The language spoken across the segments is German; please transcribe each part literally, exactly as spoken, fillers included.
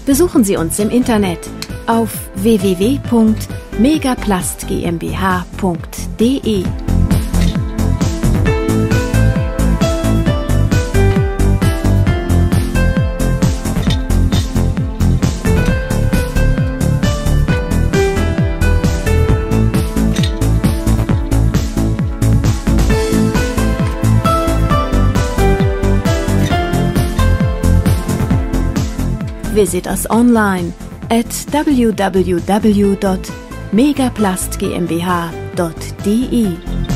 Besuchen Sie uns im Internet auf w w w punkt megaplast gmbh punkt de. Visit us online at w w w dot megaplast gmbh dot de.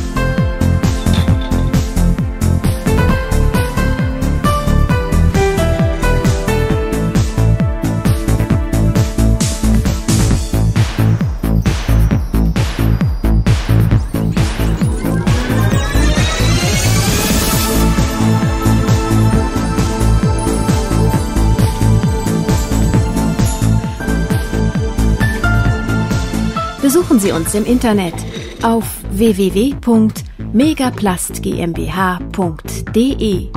Besuchen Sie uns im Internet auf w w w punkt megaplast gmbh punkt de.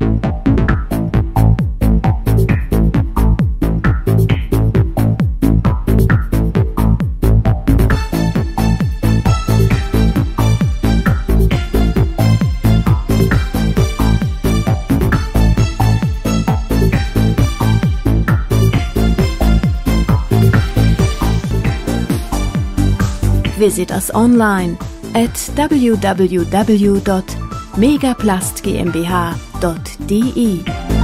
Visit us online at w w w dot megaplast gmbh dot de.